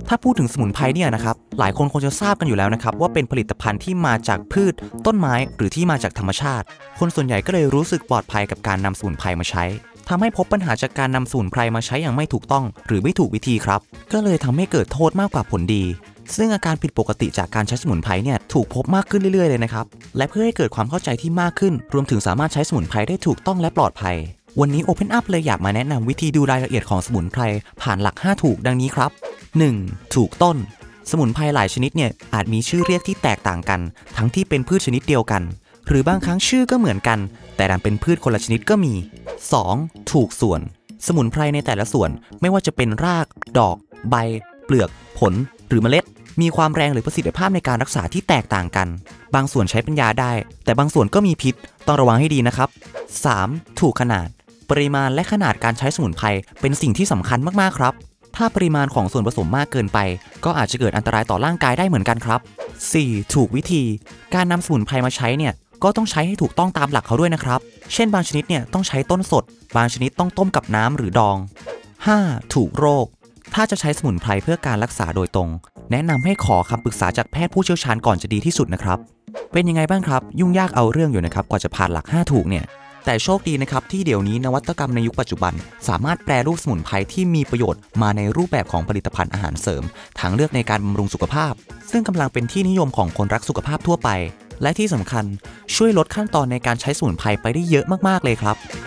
ถ้าพูดถึงสมุนไพรเนี่ยนะครับหลายคนคงจะทราบกันอยู่แล้วนะครับว่าเป็นผลิตภัณฑ์ที่มาจากพืชต้นไม้หรือที่มาจากธรรมชาติคนส่วนใหญ่ก็เลยรู้สึกปลอดภัยกับการนำสมุนไพรมาใช้ทำให้พบปัญหาจากการนำสมุนไพรมาใช้อย่างไม่ถูกต้องหรือไม่ถูกวิธีครับก็เลยทำให้เกิดโทษมากกว่าผลดีซึ่งอาการผิดปกติจากการใช้สมุนไพรเนี่ยถูกพบมากขึ้นเรื่อยๆเลยนะครับและเพื่อให้เกิดความเข้าใจที่มากขึ้นรวมถึงสามารถใช้สมุนไพรได้ถูกต้องและปลอดภัยวันนี้ Open Up เลยอยากมาแนะนำวิธีดูรายละเอียดของสมุนไพรผ่านหลัก5ถูกดังนี้ครับ 1. ถูกต้นสมุนไพรหลายชนิดเนี่ยอาจมีชื่อเรียกที่แตกต่างกันทั้งที่เป็นพืชชนิดเดียวกันหรือบางครั้งชื่อก็เหมือนกันแต่ดันเป็นพืชคนละชนิดก็มี 2. ถูกส่วนสมุนไพรในแต่ละส่วนไม่ว่าจะเป็นรากดอกใบเปลือกผลหรือเมล็ดมีความแรงหรือประสิทธิภาพในการรักษาที่แตกต่างกันบางส่วนใช้เป็นยาได้แต่บางส่วนก็มีพิษต้องระวังให้ดีนะครับ 3. ถูกขนาดปริมาณและขนาดการใช้สมุนไพรเป็นสิ่งที่สำคัญมากๆครับถ้าปริมาณของส่วนผสมมากเกินไปก็อาจจะเกิดอันตรายต่อร่างกายได้เหมือนกันครับ 4. ถูกวิธีการนำสมุนไพรมาใช้เนี่ยก็ต้องใช้ให้ถูกต้องตามหลักเขาด้วยนะครับเช่นบางชนิดเนี่ยต้องใช้ต้นสดบางชนิดต้องต้มกับน้ำหรือดอง 5. ถูกโรคถ้าจะใช้สมุนไพรเพื่อการรักษาโดยตรงแนะนำให้ขอคำปรึกษาจากแพทย์ผู้เชี่ยวชาญก่อนจะดีที่สุดนะครับเป็นยังไงบ้างครับยุ่งยากเอาเรื่องอยู่นะครับกว่าจะผ่านหลัก5ถูกเนี่ยแต่โชคดีนะครับที่เดี๋ยวนี้นวัตกรรมในยุคปัจจุบันสามารถแปรรูปสมุนไพรที่มีประโยชน์มาในรูปแบบของผลิตภัณฑ์อาหารเสริมทางเลือกในการบำรุงสุขภาพซึ่งกำลังเป็นที่นิยมของคนรักสุขภาพทั่วไปและที่สำคัญช่วยลดขั้นตอนในการใช้สมุนไพรไปได้เยอะมากๆเลยครับ